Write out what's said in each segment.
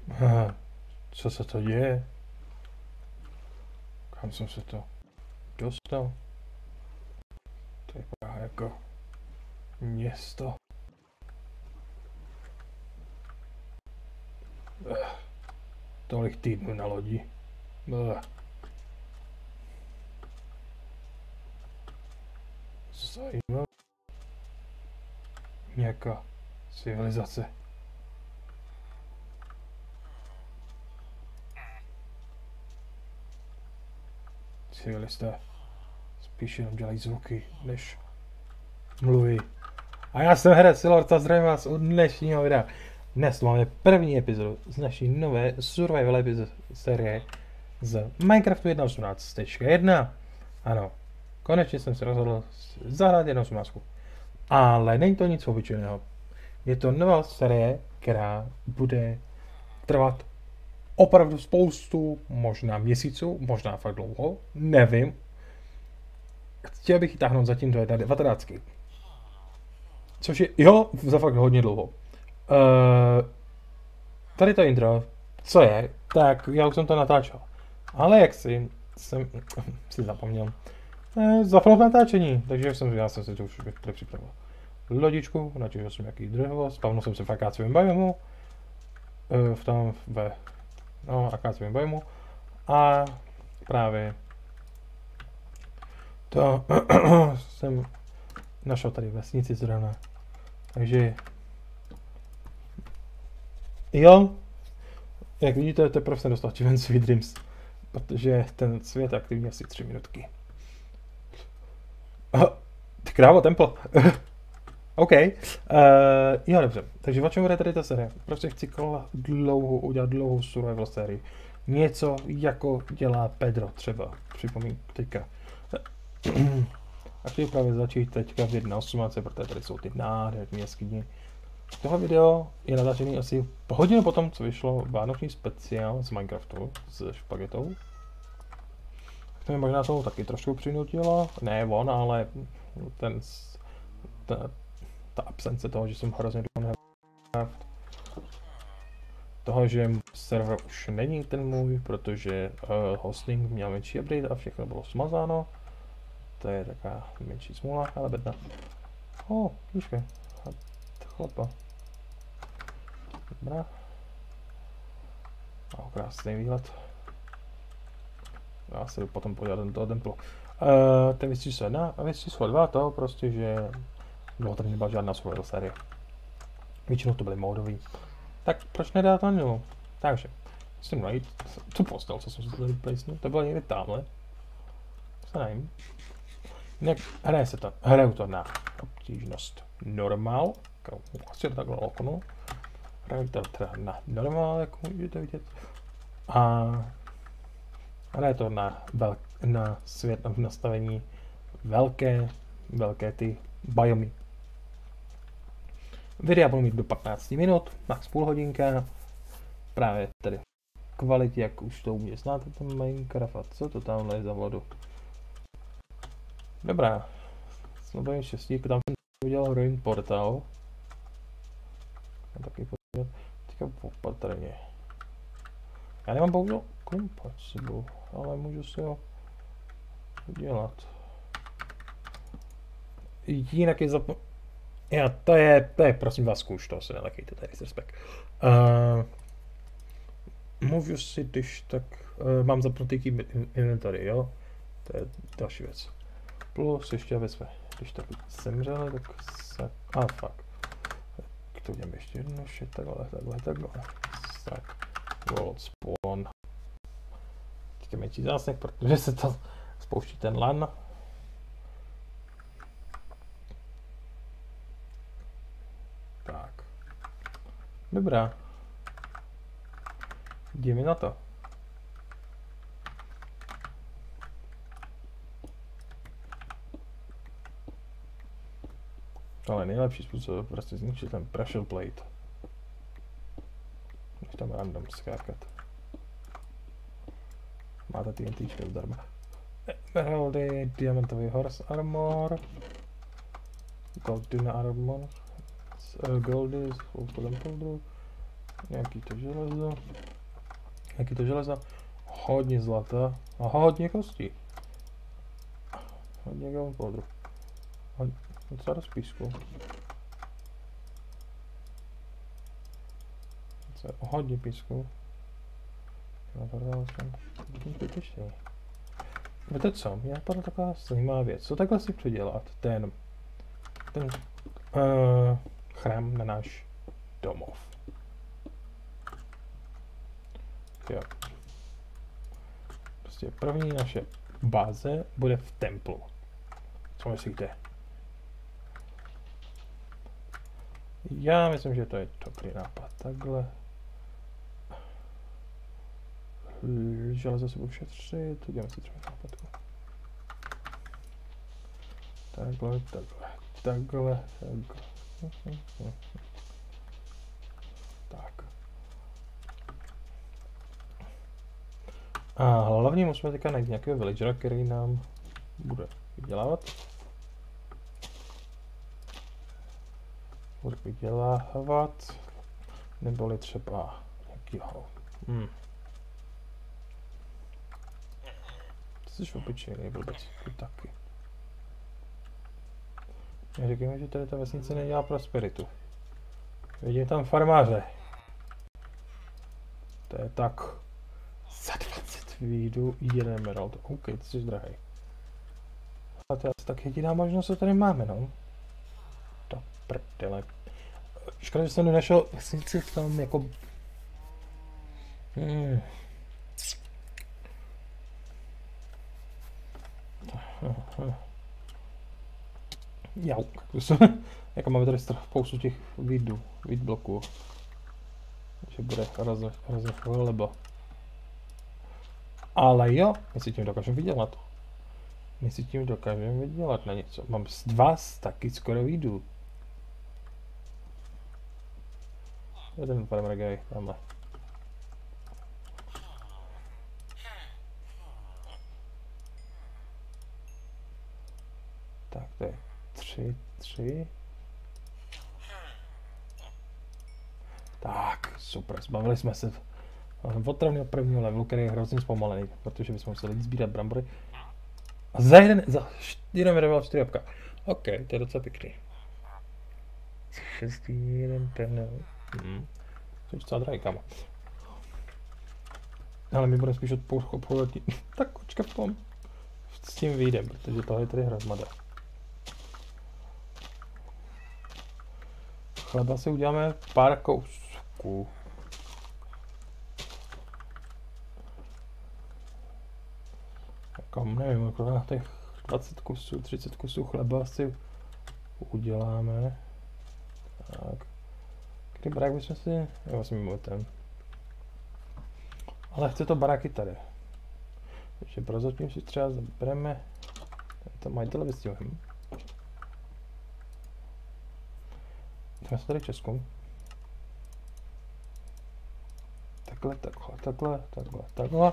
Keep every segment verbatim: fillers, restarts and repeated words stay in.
Aha, co se to děje? Kam jsem se to dostal? To vypadá jako město. Ugh. Tolik týdnů na lodi. Ugh. Zajímavé. Nějaká civilizace. Civilisté spíš jenom dělají zvuky, než mluví. A já jsem herec Silord a zdravím vás u dnešního videa. Dnes máme první epizodu z naší nové survival epizody série z Minecraftu jedna osmnáct tečka jedna. Ano, konečně jsem se rozhodl zahrát jedna osmnáct. Ale není to nic obyčejného. Je to nová série, která bude trvat opravdu spoustu, možná měsíců, možná fakt dlouho, nevím. Chtěl bych ji táhnout zatím do devatenáct. Což je, jo, za fakt hodně dlouho. Uh, tady to intro, co je, tak já už jsem to natáčel. Ale jak si, jsem si zapomněl. Uh, Zapomněl natáčení, takže jsem, já jsem si to už tady připravil. Lodičku, načíšel jsem nějaký dřevo, spavnul jsem se v akáciovém biomu. Uh, v tom ve, no, akáciovém biomu. A právě to jsem našel tady vesnici zrovna. Takže jo, jak vidíte, teprve jsem dostal Achievement Sweet Dreams, protože ten svět je aktivní asi tři minutky. Oh, ty krávo, temple. OK. Uh, jo, dobře. Takže o čem bude tady ta série? Prostě chci dlouhou, udělat dlouhou survival sérii. Něco jako dělá Pedro třeba. Připomínám teďka. A chci právě začít teďka v jedna osmnáct, protože tady jsou ty nádherné jeskyně. Tohle video je natáčený asi po hodinu potom, co vyšlo vánoční speciál z Minecraftu s špagetou. To mě možná toho taky trošku přinutilo. Ne on, ale ten, ta, ta absence toho, že jsem hrozně dlouho nehrál. Toho, že server už není ten můj, protože uh, hosting měl menší update a všechno bylo smazáno. To je taková menší smůla, ale bedna. O, oh, počkej. Chlapa. Dobrá. Má krásný výhled. Já se jdu potom podívat do toho templu. Uh, to je věc číslo jedna a věc číslo dva to prostě, že dlouho tady nebyla žádná survival série. Většinou to byly módový. Tak proč nedát na nulu? Takže, musím najít tu postel, co jsem si tady placnul. To bylo někde tamhle. Se nevím. Jinak hraje se to, hraju to na obtížnost normál, asi takhle okno. Hraju to teda na normál, jako můžete vidět. A hraje to na, velk, na svět, na nastavení velké, velké ty biomy. Videa budu mít do patnáct minut, max půl hodinka. Právě tady kvalitě, jak už to u mě znáte, ten Minecraft a co to tamhle je za vodu. Dobrá, jsme to jen štěstí, tam jsem udělal Ruin Portal. A taky podívat, teďka opatrně. Já nemám bohužel Compatible, ale můžu si ho udělat. Jinak je zapo... Já, to je, to je prosím vás kůž, to se nelekejte, tady s respekt. Uh, můžu si, když tak, uh, mám zapnutý inventory, jo? To je další věc. Plus ještě, aby jsme, když tak zemřeli, tak se, a ah, fuck. Tak to udělám ještě jedno, shit, takhle, takhle, takhle. Tak, world spawn. Teďka menší zásnek, protože se to spouští ten lan. Tak. Dobrá. Jdeme na to. Ale nejlepší způsob je prostě zničit ten pressure plate. Než tam random skákat. Máte ty TNTčka zdarma. Emeraldy, diamantový horse armor. Golden armor. Uh, goldy, full temple. Nějaký to železo. Nějaký to železo. Hodně zlata. A hodně kostí. Hodně gunpowderu. Hodně, docela dost písku. Hodně písku. No to dál jsem zbytečný. Víte co, mě napadla taková zajímavá věc. Co takhle si předělat ten, ten uh, chrám na náš domov. Jo. Prostě první naše báze bude v templu. Co myslíte? Já myslím, že to je dobrý nápad. Takhle. Železo si budu šetřit, uděláme si třeba nápadku. Takhle, takhle, takhle, takhle. Tak. A hlavně musíme teďka najít nějakého villagera, který nám bude vydělávat. Bude vydělávat. Neboli třeba nějakýho. Hmm. Jsi obyčejný blbec, ty taky. Říkáme, že tady ta vesnice nedělá prosperitu. Vidím tam farmáře. To je tak. Za dvacet výdů jeden emerald. OK, ty jsi drahý. A to je asi tak jediná možnost, co tady máme, no. To prdele. Škoda, že jsem nenašel vesnici v tom jako... Hmm. Jau, jako máme tady spoustu těch vidů, vid bloků. Takže bude hrozně, hrozně velebo. Ale jo, my si tím dokážeme vydělat. My si tím dokážeme vydělat na něco. Mám z dva taky skoro vidů. Jeden farmer guy, tamhle. Tak to je tři, tři. Tak, super, zbavili jsme se otravného prvního levelu, který je hrozně zpomalený, protože bychom museli sbírat brambory. A za jeden, za jeden level čtyři jabka. OK, to je docela pěkný. Šestý, jeden, ten, hm. To je docela drahý, kámo. Ale my budeme spíš obchodovat, tak kočka v tom. S tím vyjdem, protože tohle je tady hrozmada. Chleba si uděláme pár kousků. Jako nevím, jako na těch dvacet kusů, třicet kusů chleba si uděláme. Tak. Který barák bychom si... Jo, vlastně mimo ten. Ale chce to baráky tady. Takže prozatím si třeba zabereme... To mají televizi. Jdeme se tady Českou. Takhle, takhle, takhle, takhle, takhle.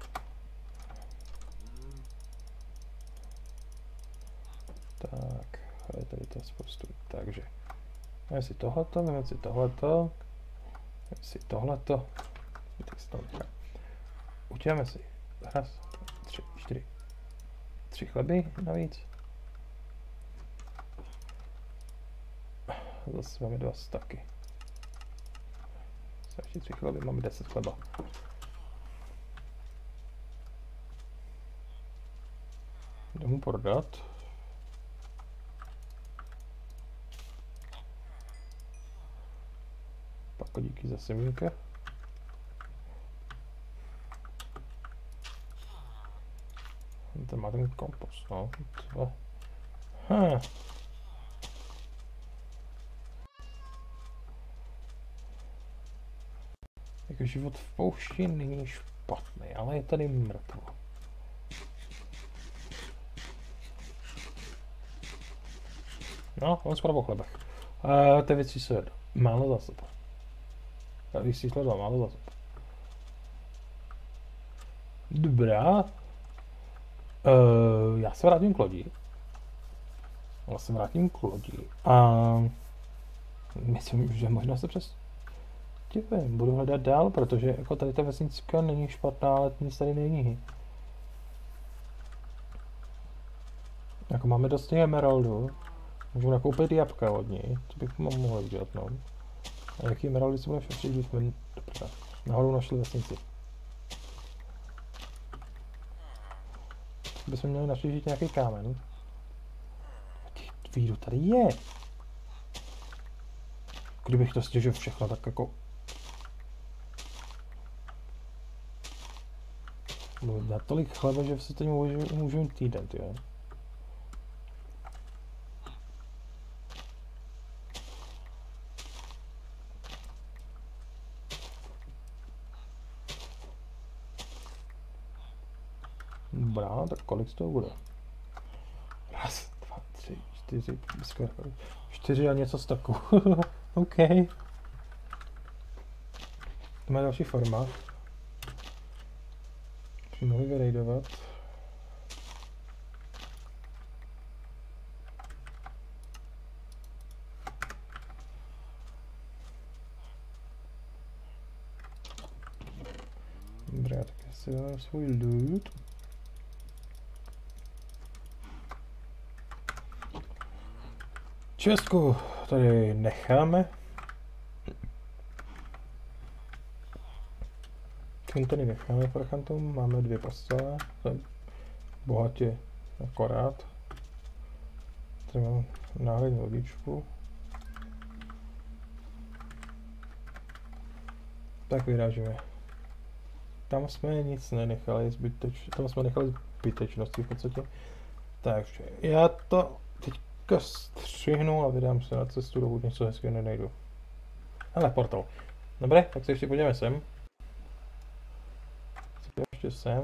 Tak, je tady to spoustu. Takže, jdeme si tohleto, jdeme si tohleto, jdeme si tohleto. Tak si to nechám. Uděláme si raz, tři, čtyři, tři chleby navíc. Zase máme dva staky. Ještě tři chleby, máme deset chleba. Jdu mu prodat. Pak díky za semínka. Ten má ten kompost, no. Hm. Jako život v poušti není špatný, ale je tady mrtvo. No, on skoro po chlebech. Uh, ty věci jsou málo zásob. Když si sledal, málo zásob. Dobrá. Uh, já se vrátím k lodi. Já se vrátím k lodi. A myslím, že možná se přes... Divím, budu hledat dál, protože jako tady ta vesnička není špatná, ale nic tady není. Jako máme dost těch emeraldů, můžu nakoupit jabka od něj, co bych mohl udělat, no. A jaký emeraldy si budeme šetřit, když jsme nahoru našli vesnici. Bychom měli naštěžit nějaký kámen. Víru tady je. Kdybych to stěžil všechno, tak jako... Budu dát tolik chleba, že si teď můžu, můžu týden, jo. Dobrá, tak kolik z toho bude? Raz, dva, tři, čtyři, čtyři a něco z taku. OK. To má další forma. Mohli vyrejdovat. Dobrá, tak já si dám svůj loot. Čestku tady necháme. Tím tady necháme parchantům, máme dvě postele, bohatě akorát. Tady mám náhradní lodičku. Tak vyrážíme. Tam jsme nic nenechali zbyteč, tam jsme nechali zbytečnosti v podstatě. Takže já to teďka střihnu a vydám se na cestu, dokud něco hezkého nenajdu. Ale portal. Dobré, tak se ještě podíváme sem. Ještě sem.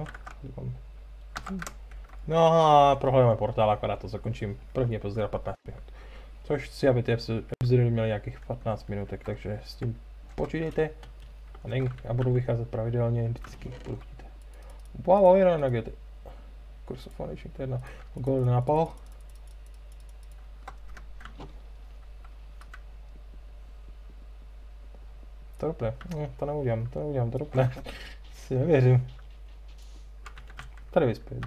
No a prohledujeme portál, akorát to zakončím první epizodu patnáct minut. Což chci, aby ty epizody měly nějakých patnáct minutek, takže s tím počítejte. A, ne, a budu vycházet pravidelně, vždycky budu chtít. Wow, jedna nugety. Curse of Foundation, to je jedna. Golden nápal. To rupne, no, to neudělám, to neudělám, to rupne. Si nevěřím. Tady vyspět.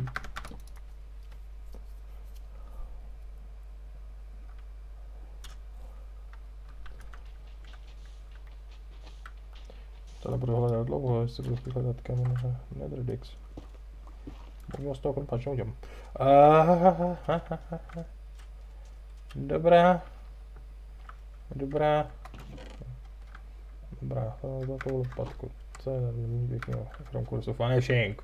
To nebudu hledat dlouho, jestli budu hledat kamen na Netherdex. Bohužel z toho kompač neudělám. Dobrá. Dobrá. Dobrá, za tou lopatku. Co je není pěkného, from Curse of Foundation.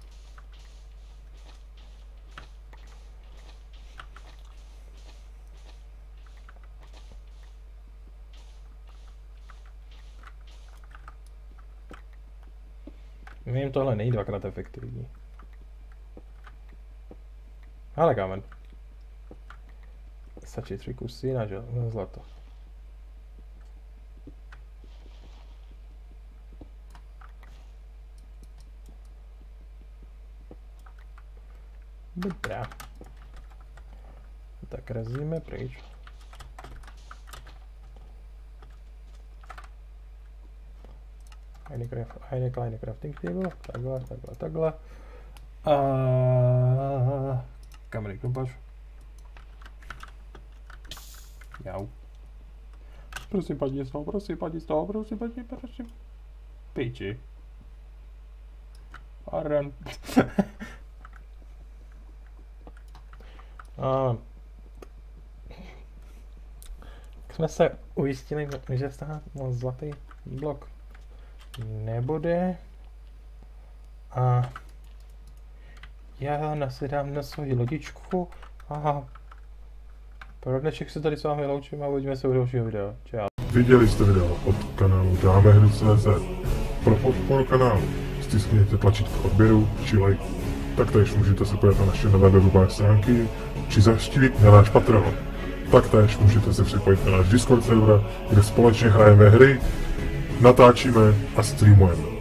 Vím, tohle není dvakrát efektivní. Ale kámen. Stačí tři kusy na, na zlato. Dobrá. Tak razíme pryč. Eine kleine crafting table, takhle, takhle, takhle. A kamery kompač. Jau. Prosím, padni z toho, prosím, padni z toho, prosím, padni, prosím. Piči. Pardon. A jsme se ujistili, že z toho zlatý blok nebude. A já nasedám na svoji lodičku a pro dnešek se tady s vámi loučím a uvidíme se u dalšího videa. Čau. Viděli jste video od kanálu Dáme hry tečka cé zet. Pro podporu kanálu stiskněte tlačítko odběru či like. Taktéž můžete se podívat na naše nové webové stránky či zavštívit na náš Patreon. Taktéž můžete se připojit na náš Discord server, kde společně hrajeme hry, natáčíme a streamujeme.